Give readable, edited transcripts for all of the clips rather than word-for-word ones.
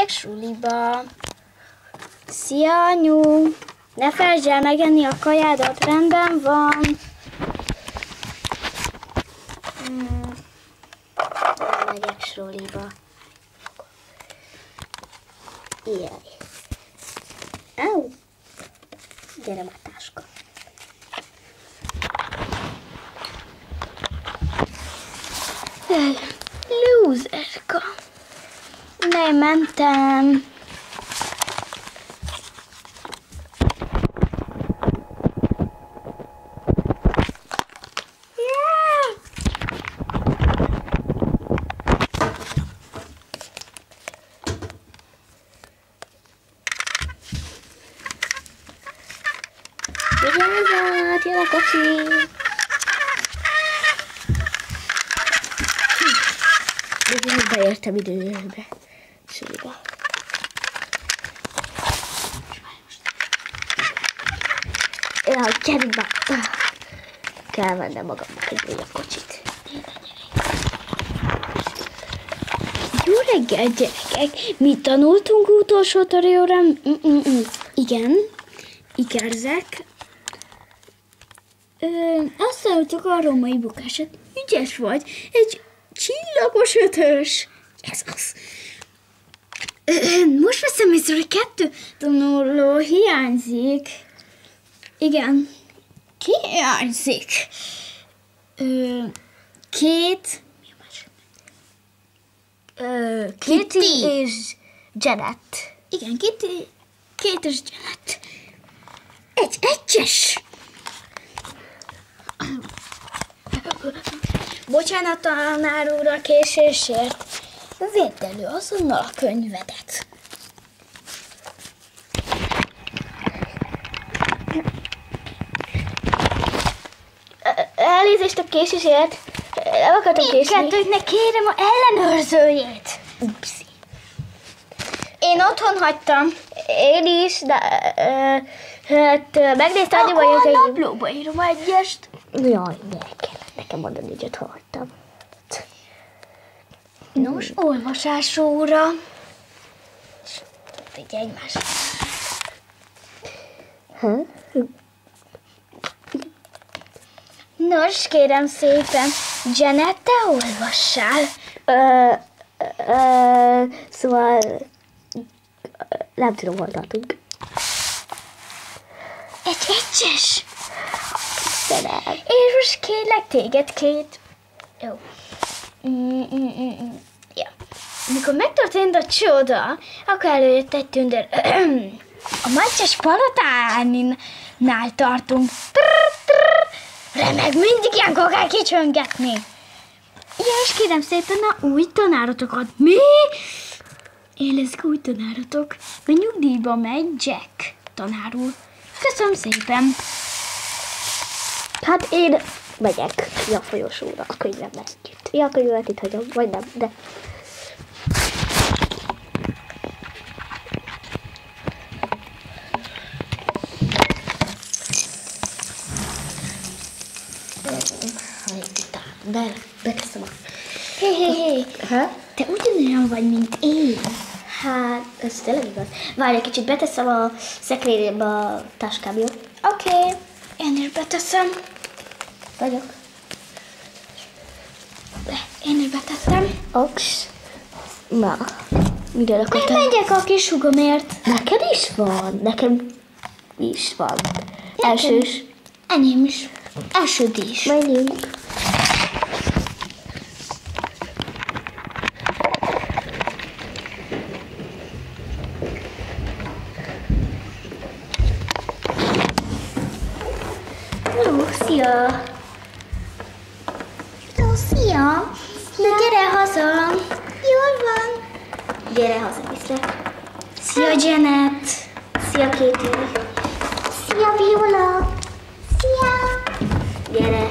Elmegyek suliba. Szia, anyu! Ne felejtsd el megenni a kajádat, rendben van. Elmegyek suliba. Jaj. Au! Gyere, Matáska. Lúzerka. Nem mentem. Vigyázzat, jön a kocsi! Én beértem időbe. Suliba. Jaj, gyerünk be! Kell vennem magamnak egy újabb kocsit. Jó reggel, gyerekek! Mit tanultunk utolsó tanórán? Igen, ikerzek. Azt tanultuk a római bukását. Ügyes vagy. Egy csillagos ötös. Ez az. Most veszem észre, hogy 2 tanuló hiányzik. Igen. Ki hiányzik? Kitty és Janet. Igen, Kitty és Janet. Egy egyes. Bocsánat, tanár úr, a késésért. Vedd elő azonnal a könyvedet. Elnézést a késésért. Nem akartam késni. Mindkettőknek kérem a ellenőrzőjét. Upsi. Én otthon hagytam. Én is, de hát megnézte annyiba, hogy a naplóba írom egyest. Jaj, nekem mondani, hogy ott hagytam. Nos, olvasásóra. Így egymásra. Nos, kérem szépen, Janet, te olvassál. Szóval nem tudom, hol tartunk. Egy egyes. És most kérlek téged, Kate. Jó. Ja. Mikor megtörtént a csoda, akkor előjött egy tündér. A Macses palotánál tartunk. Remeg, mindig ilyenkor kell kicsöngetni. Ja, és kérem szépen a új tanárotokat. Mi? Én leszek új tanárotok. Mert nyugdíjba megy Jack tanár úr. Köszönöm szépen. Hát én megyek a folyosóra a könyvemmel együtt. Ja, a könyvemet itt hagyom, vagy nem, de... De beteszem a... Hé, te ugyanolyan vagy, mint én. Hát, ez tényleg igaz. Várj egy kicsit, beteszem a szekrénybe a táskám, jó? Oké, én is beteszem. Vagyok. Én is betettem. Oks. Na, miről akartál? Megyek a kis húgomért. Neked is van? Nekem is van. Elsős. Enyém is. Elsőd is. Menjünk. Szia! Ó, szia! Na, gyere haza! Jól van! Gyere haza, viszlek! Szia, Janet! Szia, Katie! Szia, Viola! Szia! Gyere!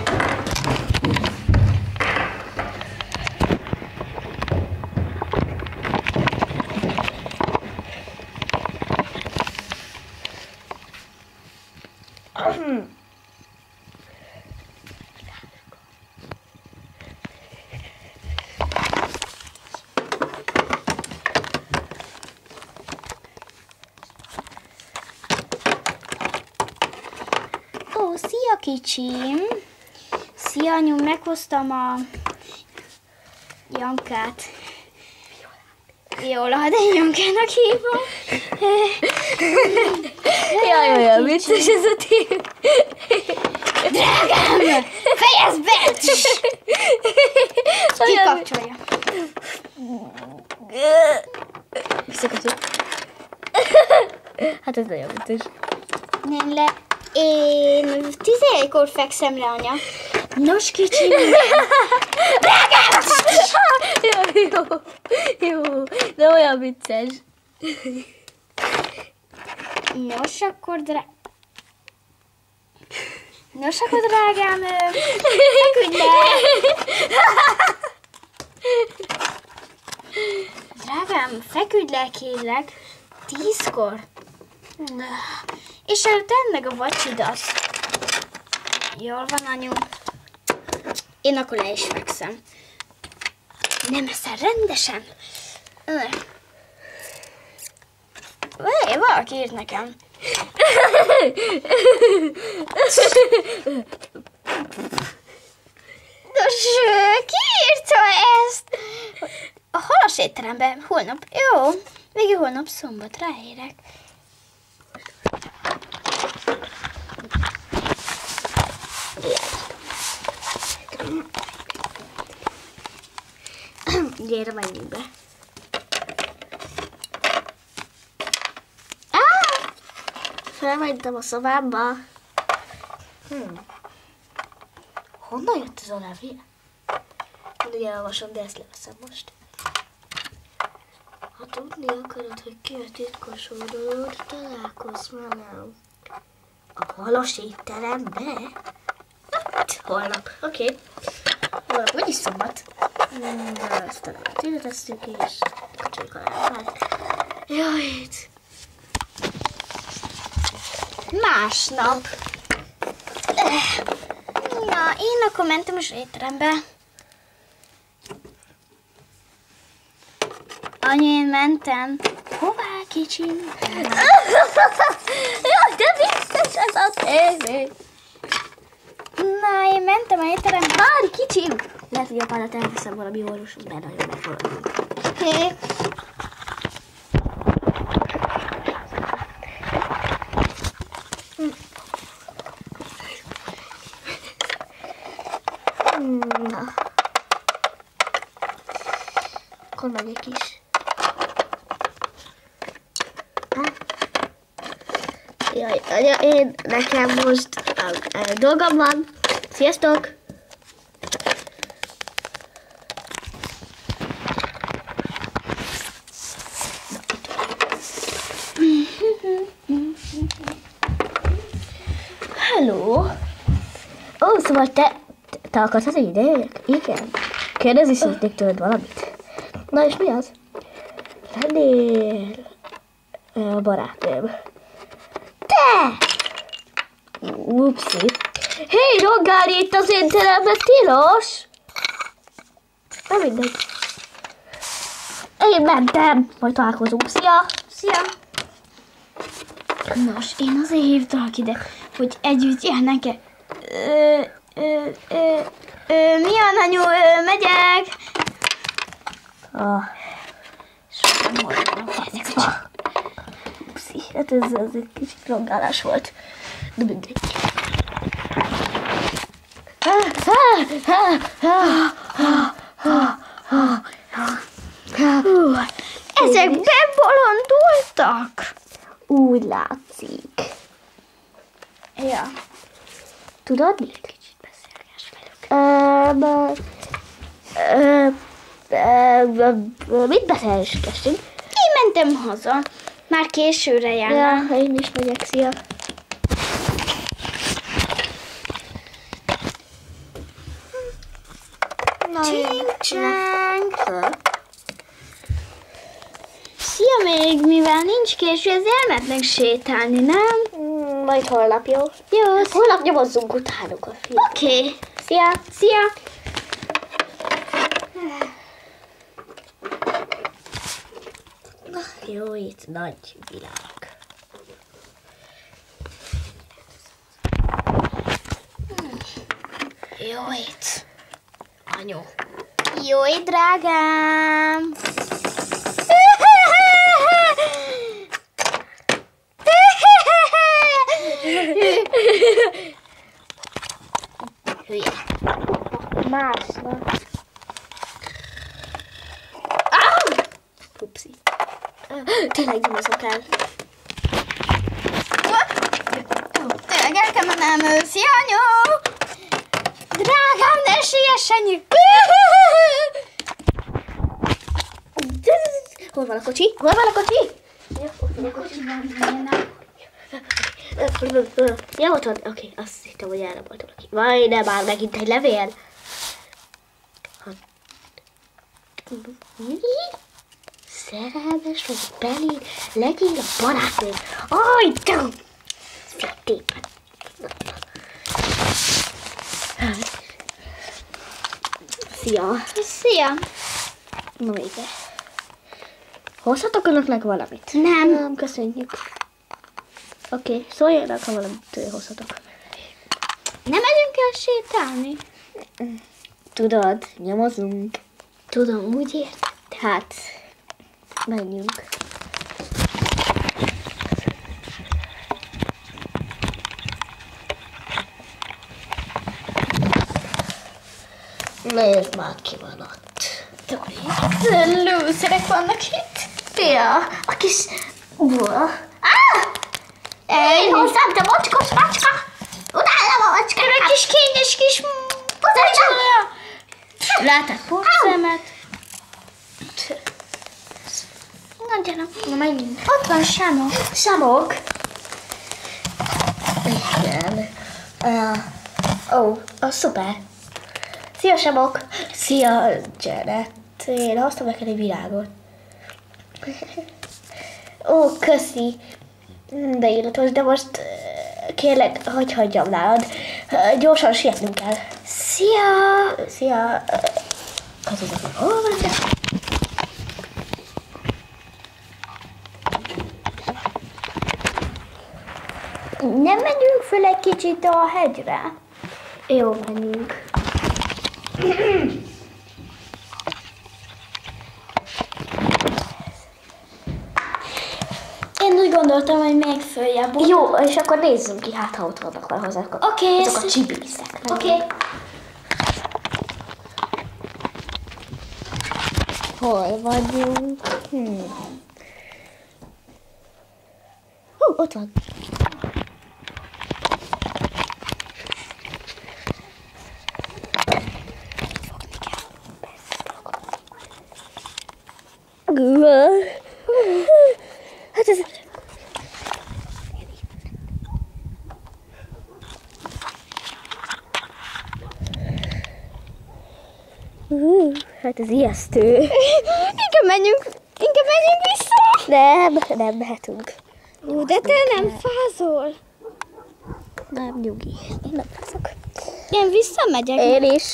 kicsim. Szia, anyu, meghoztam a Jankát. Viola, de én Jankának hívom. Jaj, olyan vicces ez a tév. Drágám, fejezd be! Kikapcsolja. Visszakapcsolja. Hát ez nagyon vicces. Én 11-kor fekszem le, anya. Nos, kicsim. Drágám! Jó, de olyan vicces. Nos, akkor drágám, feküdj le! Drágám, feküdj le, kérlek. 10-kor. És tedd meg a vacsidat. Jól van, anyu. Én akkor le is fekszem. Nem eszel rendesen? Valaki írt nekem. Nos, ki írta ezt? A halas étteremben holnap. Jó, végül holnap szombat ráérek. Gyere, menjünk be. Felmentem a szobámba. Honnan jött ez a levél? Mindig elolvasom, de ezt leveszem most. Ha tudni akarod, hogy ki a titkos oldalod, találkozz velem. A halas étterembe? Hát, holnap. Oké. Holnap úgyis szombat. De ezt a nevet ide tesszük, és kapcsoljuk a lámpát. Jaj, Másnap. Na, én akkor mentem az étterembe. Anyu, én mentem. Hová, kicsim? Jaj, de vicces ez a tévé. Na, én mentem az étterembe. Várj, kicsim! Lehet, hogy apádat elviszem valami orvoshoz, mert nagyon megfordul. Oké. Na. Akkor megyek is. Jaj, anya, nekem most dolgom van. Sziasztok! Hello! Ó, szóval te akarsz az idejek? Igen. Kérdezni szeretnék tőled valamit. Na és mi az? Lennél a barátnőm. Te! Upsi. Hé, roggálni itt az étteremben tilos! Na mindegy. Én mentem. Majd találkozunk. Szia! Szia! Nos, én azért hívtalak ide, hogy együtt járnánk-e. Mi van, anyu? Megyek! Sokan mondom, Upsi. Hát ez egy kicsit roggálás volt. De mindegy. Ezek bebolondultak! Úgy látszik. Ja. Tudod mit? Kicsit beszélgess velük. Mit beszélgessünk? Én mentem haza. Már későre járnám. Ja, én is megyek, szia. Csing-csáng! Szia még, mivel nincs késő, ezért elmentnek sétálni, nem? Majd holnap, jó? Jó, Holnap nyomozzunk utánuk a film. oké. Szia! Szia! Jó, itt nagy világ. Jó ét. Anyu. Jó ét, drágám. Hülye. Másnak. Pupszi. Tényleg nyomozok el. Tényleg el kell mennem, szia, anyu! Drágám, ne siess, anyu! Hol van a kocsi? Hol van a kocsi? Ja, ott van. Oké, azt hittem, hogy erre volt valaki. Majdnem már megint egy levél. Mi? Szerelmes vagy belé, legyél a barátnőm. Aj, de! Fittépen. Szia. Szia! Na vége. Hozhatok önöknek valamit? Nem. Köszönjük. Oké, szóljanak, ha valamit hozhatok. Nem megyünk el sétálni? Tudod, nyomozunk. Tudom, úgy ért. Hát, menjünk. Nézd már, ki van ott. Lúzerek vannak itt. Szia, a kis... Én hozzám, te mocskos macska! Utálom a macskát! Egy kis kényes kis puzacsolja. Látod porcemet? Na gyere. Na menjünk. Ott van Samok. Samok. Igen. Szuper. Szia, Samok. Szia, Janet. Én hoztam neked egy virágot. Köszi. De illatos, de most kérlek, hagyjam nálad. Gyorsan sietnünk kell. Szia. Szia. Köszönöm. Hol van te? Nem megyünk föl egy kicsit a hegyre? Jó, menjünk. Én úgy gondoltam, hogy még följebb. Jó, és akkor nézzünk ki, hát ha ott vannak valahogy. Oké. Azok a csibészek. Oké. Hol vagyunk? Ott van. Hát ez... Hát ez ijesztő. Inkább menjünk vissza. Nem mehetünk. De te nem fázol. Nem, nyugi. Én nem fázok. Én visszamegyek. Én is.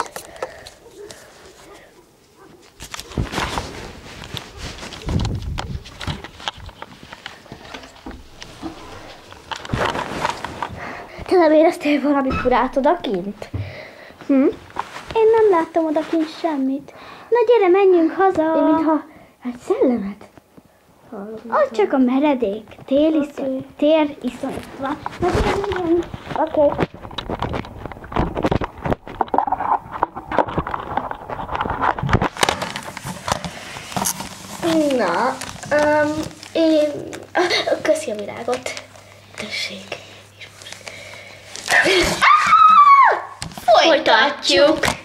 Te nem éreztél valami furát odakint? Én nem láttam odakint semmit. Na gyere, menjünk haza. Én mintha egy szellemet. Az csak a meredék. Tér iszonyat van. Na gyere, menjünk. Oké. Na, én... Köszi a virágot. Tessék. Folytatjuk.